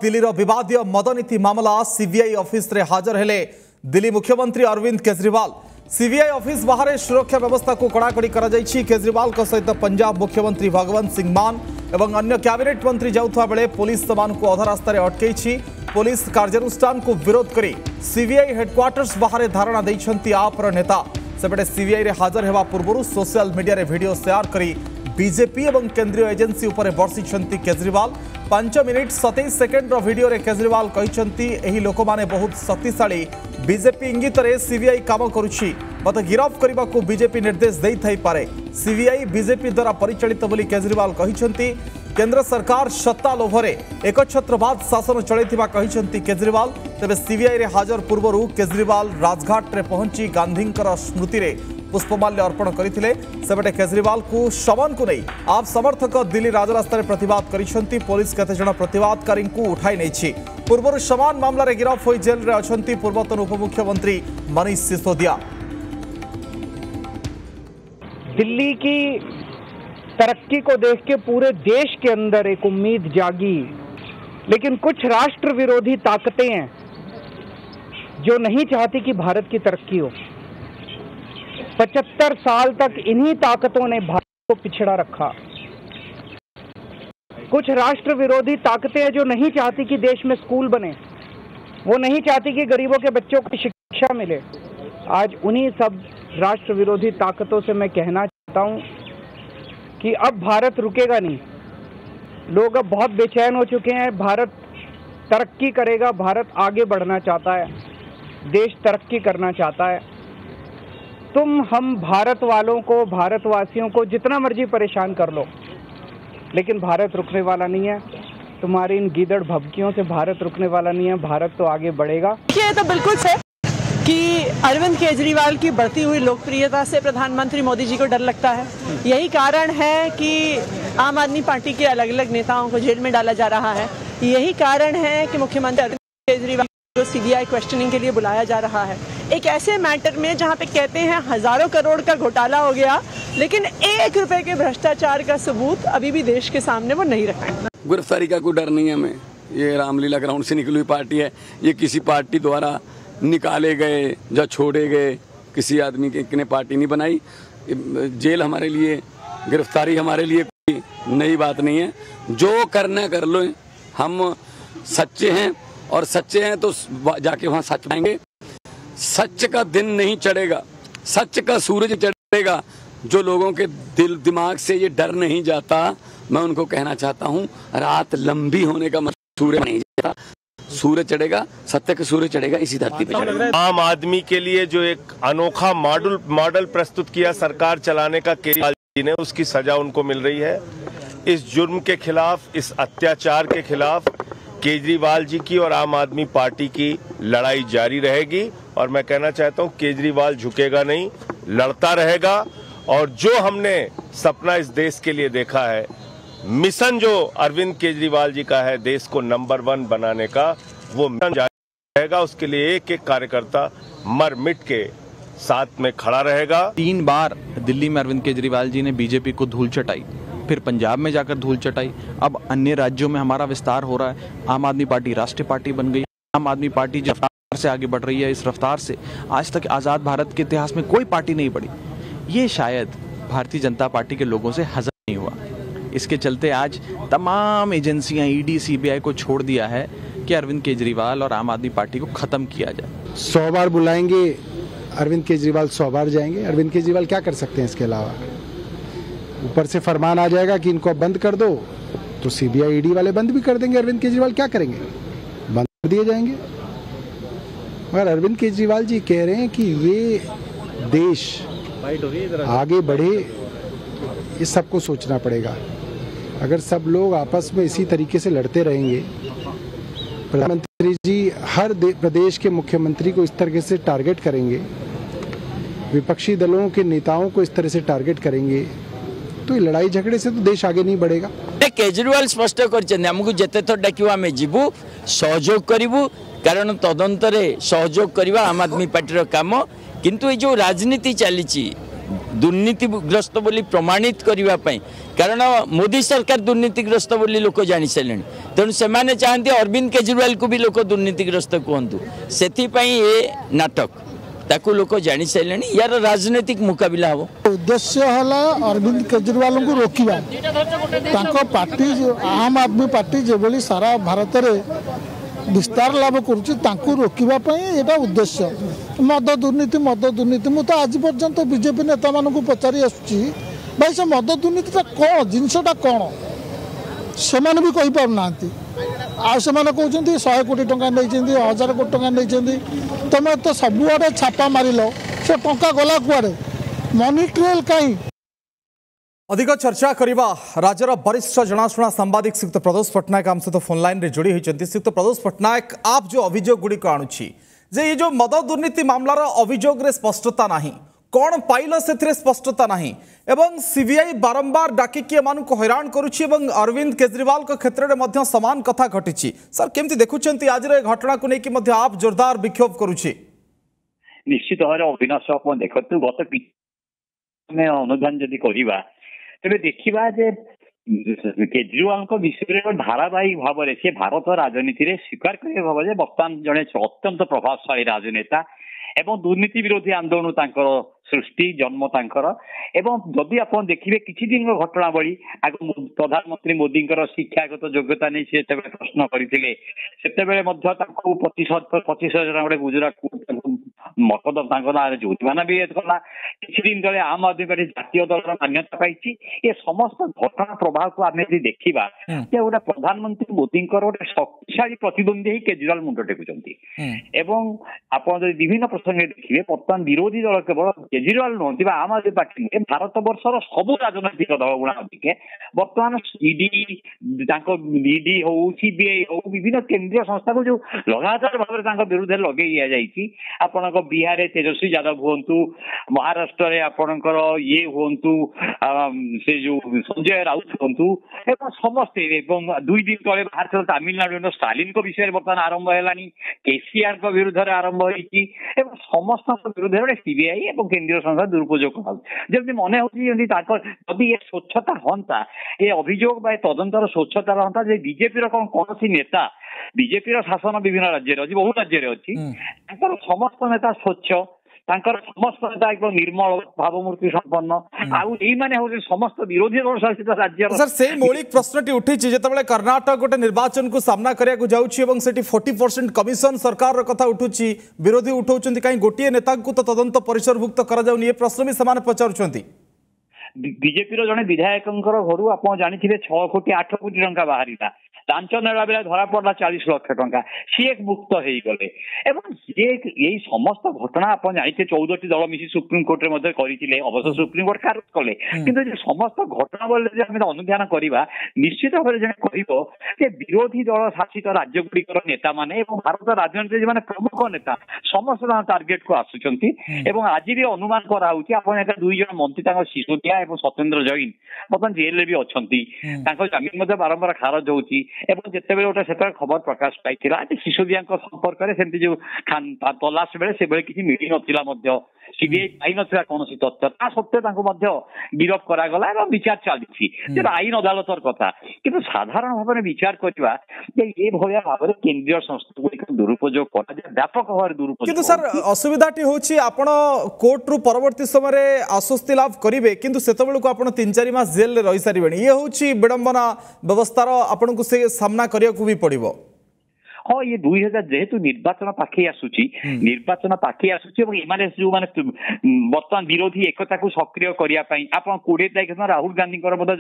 दिल्लीर विवादीय मदनीति मामला CBI office रे हाजर हेले दिल्ली मुख्यमंत्री अरविंद केजरीवाल। सीबीआई ऑफिस बाहर सुरक्षा व्यवस्था को कड़ाकड़ी करा जायछि। केजरीवाल को सहित पंजाब मुख्यमंत्री भगवंत सिंह मान एवं अन्य कैबिनेट मंत्री जाउथवा बेले पुलिस समान को अधा रास्तार अटकैछि। पुलिस कार्यानुष्ठान को विरोध करी सीबीआई हेडक्वार्टर्स बाहर धारणा दैछंती आपर नेता। सेपटे सीबीआई रे हाजर हेबा पूर्व सोशल मीडिया रे वीडियो शेयर करी बीजेपी एवं केंद्रीय एजेंसी उपर बर्षिछंती केजरीवाल। 5 मिनिट 27 सेकेंड वीडियो रे केजरीवाल कहिछंती एही लोक माने बहुत शक्तिशाली। बीजेपी इंगित रे सीबीआई काम करुछि, मत गिरफ करने को बीजेपी निर्देश दे थाई पारे। सीबीआई बीजेपी द्वारा परिचालित बोली केजरीवाल कहिछंती। केंद्र सरकार सत्ता लोभरे एकछत्रवाद शासन चलैथिबा कहिछंती केजरीवाल। तेबे सीबीआई रे हाजर पूर्वरु केजरीवाल राजघाट रे पहुंची गांधींकर स्मृति रे पुष्पमाल्य अर्पण करथिले। सेबटे केजरीवाल को समन को नहीं आप समर्थक दिल्ली राजरास्ता रे प्रतिवाद करिसंती। पुलिस केते जण प्रतिवादकारी को उठाई नैछि। पूर्वरु समान मामला रे गिरफ होई जेल रे अछंती पूर्वतन उपमुख्यमंत्री मनीष सिसोदिया। दिल्ली की तरक्की को देख के पूरे देश के अंदर एक उम्मीद जागी, लेकिन कुछ राष्ट्र विरोधी ताकतें हैं जो नहीं चाहती कि भारत की तरक्की हो। 75 साल तक इन्हीं ताकतों ने भारत को पिछड़ा रखा। कुछ राष्ट्र विरोधी ताकतें हैं जो नहीं चाहती कि देश में स्कूल बने, वो नहीं चाहती कि गरीबों के बच्चों को शिक्षा मिले। आज उन्हीं सब राष्ट्र विरोधी ताकतों से मैं कहना चाहता हूं कि अब भारत रुकेगा नहीं। लोग अब बहुत बेचैन हो चुके हैं। भारत तरक्की करेगा, भारत आगे बढ़ना चाहता है, देश तरक्की करना चाहता है। तुम हम भारत वालों को, भारतवासियों को जितना मर्जी परेशान कर लो, लेकिन भारत रुकने वाला नहीं है। तुम्हारी इन गीदड़ भभकियों से भारत रुकने वाला नहीं है। भारत तो आगे बढ़ेगा। ये तो बिल्कुल है कि अरविंद केजरीवाल की बढ़ती हुई लोकप्रियता से प्रधानमंत्री मोदी जी को डर लगता है। यही कारण है कि आम आदमी पार्टी के अलग अलग नेताओं को जेल में डाला जा रहा है। यही कारण है कि मुख्यमंत्री अरविंद केजरीवाल को सीबीआई क्वेश्चनिंग के लिए बुलाया जा रहा है। एक ऐसे मैटर में जहां पे कहते हैं हजारों करोड़ का घोटाला हो गया, लेकिन 1 रुपए के भ्रष्टाचार का सबूत अभी भी देश के सामने वो नहीं रखा है। गिरफ्तारी का कोई डर नहीं है हमें। ये रामलीला ग्राउंड से निकली हुई पार्टी है। ये किसी पार्टी द्वारा निकाले गए या छोड़े गए किसी आदमी की ने पार्टी नहीं बनाई। जेल हमारे लिए, गिरफ्तारी हमारे लिए कोई नई बात नहीं है। जो करना कर लो। हम सच्चे हैं और सच्चे हैं तो जाके वहाँ सच पाएंगे। सच का दिन नहीं चढ़ेगा, सच का सूरज चढ़ेगा। जो लोगों के दिल दिमाग से ये डर नहीं जाता, मैं उनको कहना चाहता हूँ रात लंबी होने का मतलब सूर्य नहीं जाता। सूरज चढ़ेगा, सत्य का सूरज चढ़ेगा इसी धरती पे चढ़ेगा। आम आदमी के लिए जो एक अनोखा मॉडल प्रस्तुत किया सरकार चलाने का केजरीवाल जी ने, उसकी सजा उनको मिल रही है। इस जुर्म के खिलाफ, इस अत्याचार के खिलाफ केजरीवाल जी की और आम आदमी पार्टी की लड़ाई जारी रहेगी। और मैं कहना चाहता हूं केजरीवाल झुकेगा नहीं, लड़ता रहेगा। और जो हमने सपना इस देश के लिए देखा है, मिशन जो अरविंद केजरीवाल जी का है देश को नंबर 1 बनाने का, वो मिशन जारी रहेगा। उसके लिए एक एक कार्यकर्ता मर मिट के साथ में खड़ा रहेगा। 3 बार दिल्ली में अरविंद केजरीवाल जी ने बीजेपी को धूल चटाई, फिर पंजाब में जाकर धूल चटाई, अब अन्य राज्यों में हमारा विस्तार हो रहा है। आम आदमी पार्टी राष्ट्रीय पार्टी बन गई। आम आदमी पार्टी जिस रफ्तार से आगे बढ़ रही है, इस रफ्तार से आज तक आज़ाद भारत के इतिहास में कोई पार्टी नहीं बढ़ी। ये शायद भारतीय जनता पार्टी के लोगों से हजम नहीं हुआ। इसके चलते आज तमाम एजेंसियां ईडी सीबीआई को छोड़ दिया है कि अरविंद केजरीवाल और आम आदमी पार्टी को खत्म किया जाए। 100 बार बुलाएंगे अरविंद केजरीवाल, 100 बार जाएंगे। अरविंद केजरीवाल क्या कर सकते हैं इसके अलावा? ऊपर से फरमान आ जाएगा कि इनको बंद कर दो, तो सीबीआई ईडी वाले बंद भी कर देंगे। अरविंद केजरीवाल क्या करेंगे? बंद कर दिए जाएंगे। मगर अरविंद केजरीवाल जी कह रहे हैं कि ये देश आगे बढ़े, इस सबको सोचना पड़ेगा। अगर सब लोग आपस में इसी तरीके से लड़ते रहेंगे, प्रधानमंत्री जी हर प्रदेश के मुख्यमंत्री को इस तरीके से टारगेट करेंगे, विपक्षी दलों के नेताओं को इस तरह से टारगेट करेंगे, तो ये लड़ाई झगड़े से तो देश आगे नहीं बढ़ेगा। केजरीवाल स्पष्ट कर जिते थर डाकू आम जीवु, सहयोग करूँ, कारण तदंतरे सहयोग करवा आम आदमी पार्टी काम। किंतु ये जो राजनीति चली दुर्नीतिग्रस्त बोली प्रमाणित करने कारण मोदी सरकार दुर्नीतिग्रस्त बोली लोक जानी सारे तेणु से चाहते अरविंद केजरीवाल को भी लोक दुर्नीतिग्रस्त कहतु से ये नाटक ताकू लोक जानी सारे यार राजनीतिक मुकाबला हम उद्देश्य है अरविंद केजरीवाल को रोकवा पार्टी आम आदमी पार्टी जो सारा भारत में विस्तार लाभ करुँच रोकवाई यहाँ उद्देश्य मद दुर्नीति मुझे तो आज पर्यंत बीजेपी नेता मानू पचारि आसुची भाई से मद दुर्नीतिटा कौन जिनसटा कौन से भी कहीपारना आसे कहते 100 कोटी टंका नहीं 1000 कोटी टंका नहीं तुम तो सबुआडे छापा मारिल से टंका गला कुआडे मनी ट्रेल कहीं अधिक चर्चा करवा राज्यर वरिष्ठ जनाशुना सांबादिक श्रीयुक्त प्रदोष पट्टनायक आम सहित फोन लाइन रे जोड़ी होती। श्रीयुक्त प्रदोष पट्टनायक आप जो अभियोग गुड़िक आणुची जे ये जो मद दुर्नीति मामलार अभियोग रे स्पष्टता नहीं कौन पाइल से स्पष्टता नहीं एवं सीबीआई बारंबार डाकिकी एमानकु हैरान करुछि एवं अरविंद केजरीवाल को क्षेत्र में समान कथा घटी सर केमती देखुछंती आज रे घटना को लेकिन मध्य आप जोरदार विक्षोभ करुछि निश्चित भाव अविनाश आप देखते गत अनुधान जदि करवा तेरे देखा जे केजरीवाल विषय में धारावाहिक भाव से भारत राजनीति में स्वीकार कर भाव बर्तमान जड़े अत्यंत प्रभावशाली राजनेता एवं दुर्नीति विरोधी आंदोलन सृष्टि जन्म तांकर एवं जदि आप देखिए किसी दिन घटनावली आग प्रधानमंत्री मोदी शिक्षागत योग्यता नहीं से प्रश्न करते पचिश हजार गुजरात मतदान जुर्माना भी कला किसी दिन तले आम आदमी पार्टी जातीय दल मान्यता पाई ये समस्त घटना प्रभाव को आम यदि देखा गोटे प्रधानमंत्री मोदी गोटे शक्तिशाली प्रतिद्वंदी ही केजरीवाल मुंड टेकुंट एवं आप विभिन्न प्रसंग देखिए बर्तमान विरोधी दल केवल केजरीवाल नुहति आम आदमी पार्टी भारत वर्षर सबू राजनैतिक दल गुणा अधिके बर्तमान ईडी हो सीबीआई हो विभिन्न केंद्रीय संस्था को जो लगातार भाव विरुद्ध लगे दि आपण बिहार तेजस्वी यादव हूँ महाराष्ट्र में आपणकर ये हूँ से जो संजय राउत हूँ समस्ते दुई दिन तले बाहर तमिलनाडु स्टालिन को विषय बर्तमान आरंभ है केसीआर को विरुद्ध आरंभ होती समस्त विरुद्ध सीबीआई और केंद्रीय संस्था दुरुपयोग जमी मन होती ये स्वच्छता हंता ये अभियोग तदंतर स्वच्छता हंता बीजेपी कौन नेता बीजेपी शासन विभिन्न राज्य अच्छी बहु राज्य अच्छी समस्त नेता स्वच्छ समस्त नेता एकदम निर्मल भावमूर्ति संपन्न आने समस्त विरोधी दल शासित राज्य सर से मौलिक प्रश्नटी उठी जिते कर्नाटक गोटे निर्वाचन को सामना करने जाऊँगी 40% कमिशन सरकार कथा उठुची विरोधी उठाउछन्ति कहीं गोटे नेता को तो तदंत परिसरभुक्त करा ये प्रश्न भी से पचारुछन्ति बीजेपी जड़े विधायक घर आप जानी 6 कोटी 8 कोटी टंका बाहर लांच नेला बेला धरा पड़ा 40 लाख टंका सी एक मुक्त हो गले यही समस्त घटना आप जानते 14टी दल मिसी सुप्रीमकोर्ट में करते अवश्य सुप्रीमकोर्ट खारिज कले कि समस्त घटना बोले अनुधान करवा निश्चित भाव कह विरोधी दल शासित राज्यगुड़िकर नेता माने भारत राजनीति जो प्रमुख नेता समस्त टार्गेट को आसुंच आज भी अनुमान कराऊँ 2 जन मंत्री सिसोदिया और सत्येंद्र जैन बर्तमान जेल भी अच्छा जमीन बारंबार खारज होती जिते गोटे से खबर प्रकाश पाई सिसोदिया संपर्क में जो तलाश बेले से किसी मिली ना सीबीआई पाई ना कौन तथ्य ता सत्वे गिरफ करागला विचार चलती आईन अदालतर कथा कि साधारण भाव में विचार करवा ये भाया भाव में केंद्रीय संस्था गुड़िक दुरुपयोग कर व्यापक भाव में दुरुपयोग सर असुविधाटी होची आपण कोर्ट रु परवर्ती समय आश्वस्ति लाभ करेंगे किंतु सेत बेलू आप 3-4 मास जेल रही सारे ये हूँ विडंबना व्यवस्थार आपन को से सामना करने को भी पड़ो हाँ ये 2000 जेहेतु निर्वाचन पाखे आसूची निर्वाचन पाखे आसूची जो माने बर्तमान विरोधी एकता को सक्रिय करने आप 20 तारीख दिन राहुल गांधी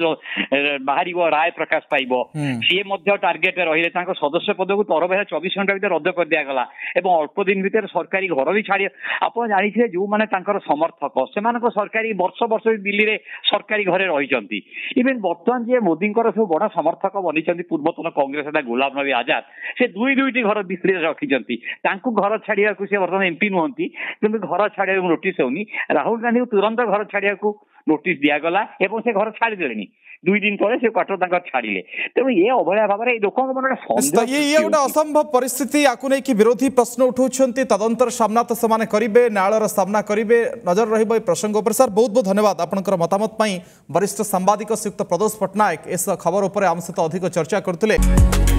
बाहर राय प्रकाश पाइब सी टार्गेट रही सदस्य पद को तरह 24 घंटा भर रद्द कर दिगला अल्प दिन भर सरकारी घर भी छाड़ी आप जानते जो मैंने समर्थक से सरकारी वर्ष वर्ष दिल्ली में सरकारी घरे रही इवेन बर्तमान जी मोदी सब बड़ा समर्थक बनी पूर्वतन कांग्रेस नेता गुलाम नबी आजाद से दुईटी घर दिल्ली रखी घर छाड़ा सी बर्तमान एमपी नुहति कि घर छाड़ा नोटिस होनी राहुल गांधी को तुरंत घर छाड़ा नोटिस दिगला से घर छाड़देले 2 दिन पर से क्वार्टर छाड़िले तेणु ये अभया भाव में लोक मन ये गोटे असंभव परिस्थिति आपको नहीं कि विरोधी प्रश्न उठाउछन्ति तदंतर सामना तो से करेंगे न्यायालय सामना करेंगे नजर रही प्रसंग पर सर बहुत बहुत धन्यवाद आपनकर मतामत वरिष्ठ सांबादिक श्रीयुक्त प्रदोष पट्टनायक इस खबर उपर आम सहित अधिक चर्चा करते।